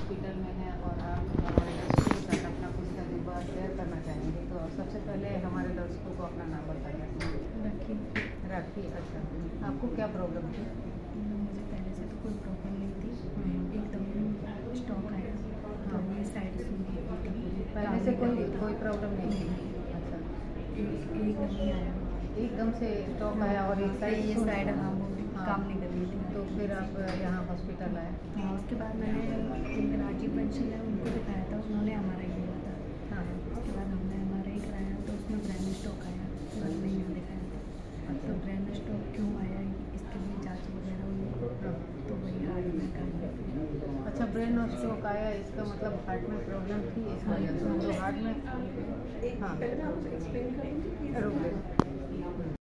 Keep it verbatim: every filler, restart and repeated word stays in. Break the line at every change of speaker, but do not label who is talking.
Hospital में हैं और आप हमारे दर्शकों के साथ अपना कुछ तजुर्बा शेयर करना चाहेंगे, तो सबसे पहले हमारे दर्शकों को अपना नाम बताइए।
राखी।
राखी, अच्छा। आपको क्या प्रॉब्लम थी?
मुझे पहले से तो कोई प्रॉब्लम नहीं थी, एकदम स्टॉक आया तो ये साइड सुन के
पहले से कोई कोई प्रॉब्लम नहीं थी? अच्छा,
एक एकदम ही आया,
एकदम से स्टॉक आया और एक साइड
ये साइड हाँ वो
हाँ।
काम नहीं कर रही थी।
तो फिर आप यहाँ हॉस्पिटल आए?
हाँ, उसके बाद मैंने जिनका राजीव बंसल है उनको दिखाया था, उन्होंने एम आर आई किया था।
हाँ,
उसके बाद हमने एम आर आई कराया तो उसमें ब्रेन स्टॉक आया, मैंने यहाँ दिखाया था। तो ब्रेन स्टॉक क्यों आया इसके लिए जांच वगैरह हुई,
हाँ।
तो वही हार्ट में का।
अच्छा, ब्रेन स्ट्रोक आया, इसका मतलब हार्ट में प्रॉब्लम थी इस वजह से, तो हार्ट में हाँ रुक